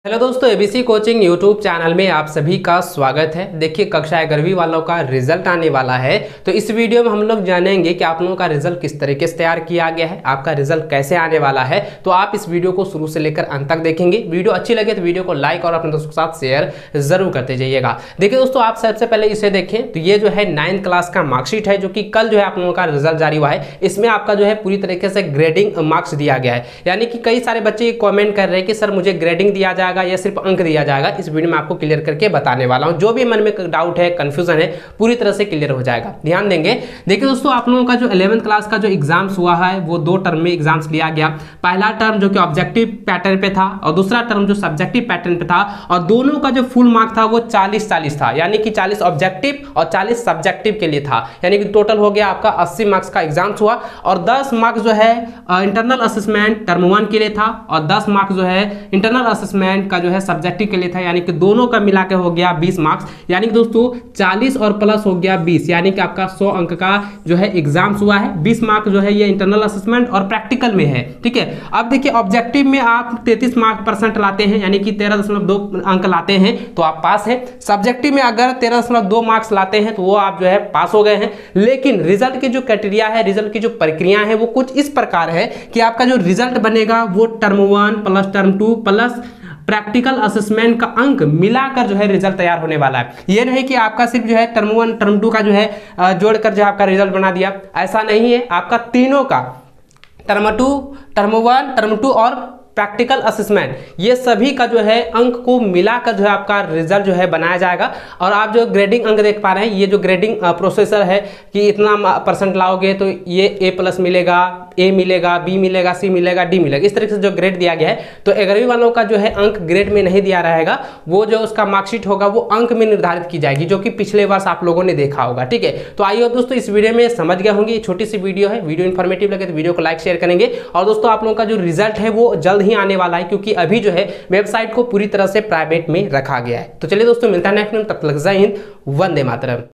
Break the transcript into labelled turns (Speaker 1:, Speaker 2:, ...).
Speaker 1: Hello दोस्तों, ABC coaching YouTube channel में आप सभी का स्वागत है। देखिए, कक्षा 11वीं वालों का रिजल्ट आने वाला है, तो इस वीडियो में हम लोग जानेंगे कि आप लोगों का रिजल्ट किस तरीके से तैयार किया गया है, आपका रिजल्ट कैसे आने वाला है। तो आप इस वीडियो को शुरू से लेकर अंत तक देखेंगे। वीडियो अच्छी लगे तो वीडियो को लाइक और अपने दोस्तों के साथ शेयर जरूर करते जाइएगा। देखिए दोस्तों, आप सबसे पहले इसे देखें तो ये जो है 9th क्लास का मार्कशीट है, जो कि कल जो है आप लोगों का रिजल्ट जारी हुआ है। इसमें आपका जो है पूरी तरीके से ग्रेडिंग मार्क्स दिया गया है, यानी कि कई सारे बच्चे कॉमेंट कर रहे हैं कि सर मुझे ग्रेडिंग दिया जाएगा या सिर्फ अंक दिया जाएगा। इस वीडियो में आपको क्लियर करके बताने वाला हूं। जो भी मन में डाउट है, कंफ्यूजन है, पूरी तरह से क्लियर हो जाएगा। ध्यान देंगे। देखिए दोस्तों, आप लोगों का जो 11th क्लास का जो एग्जाम्स हुआ है वो 2 टर्म में एग्जाम्स लिया गया। पहला टर्म जो कि ऑब्जेक्टिव पैटर्न पे था और दूसरा टर्म जो सब्जेक्टिव पैटर्न पे था, और दोनों का जो फुल मार्क था वो 40-40 था, यानी कि 40 ऑब्जेक्टिव और 40 सब्जेक्टिव के लिए था। यानी कि टोटल हो गया आपका 80 मार्क्स का एग्जाम्स हुआ। और 10 मार्क्स जो है इंटरनल असेसमेंट टर्म 1 के लिए था और 10 मार्क्स जो है इंटरनल असेसमेंट का जो है सब्जेक्टिव के लिए था, यानी कि दोनों का मिला के हो गया 20 मार्क्स। यानी कि दोस्तों 40 और प्लस हो गया 20, यानी कि आपका 100 अंक का जो है एग्जाम्स हुआ है। 20 मार्क्स जो है ये इंटरनल असेसमेंट और प्रैक्टिकल में है। ठीक है, अब देखिए ऑब्जेक्टिव में आप 33 % लाते हैं, यानी कि 13.2 अंक लाते हैं तो आप पास है। सब्जेक्टिव में अगर 13.2 मार्क्स लाते हैं तो वो आप जो है पास हो गए हैं। लेकिन रिजल्ट की जो क्राइटेरिया है, रिजल्ट की जो प्रक्रिया है वो कुछ इस प्रकार है कि आपका जो रिजल्ट बनेगा वो term 1 plus term 2 plus practical assessment का अंक मिलाकर जो है रिजल्ट तैयार होने वाला है। ये नहीं कि आपका सिर्फ जो है टर्म 1 टर्म 2 का जो है जोड़कर जो आपका रिजल्ट बना दिया, ऐसा नहीं है। आपका तीनों का टर्म 2 टर्म 1 टर्म 2 और प्रैक्टिकल असेसमेंट, ये सभी का जो है अंक को मिलाकर जो है आपका रिजल्ट जो है बनाया जाएगा। और आप जो ग्रेडिंग अंक देख पा रहे हैं, ये जो ग्रेडिंग प्रोसेसर है कि इतना % लाओगे तो ये A+ मिलेगा, A मिलेगा, B मिलेगा, C मिलेगा, D मिलेगा, इस तरीके से जो ग्रेड दिया गया है। तो 11वीं वालों का जो है अंक ग्रेड में नहीं दिया रहेगा, वो जो उसका मार्कशीट होगा वो अंक में निर्धारित की जाएगी, जो कि पिछले वर्ष आप लोगों ने देखा होगा। ठीक है, तो आइए दोस्तों इस वीडियो में समझ गए होंगे। छोटी सी वीडियो है, वीडियो इन्फॉर्मेटिव लगे तो वीडियो को लाइक शेयर करेंगे। और दोस्तों आप लोगों का जो रिजल्ट है वो जल्द ही आने वाला है, क्योंकि अभी जो है वेबसाइट को पूरी तरह से प्राइवेट में रखा गया है। तो चलिए दोस्तों, मिलता है नेक्स्ट में, तब तक जय हिंद, वंदे मातरम।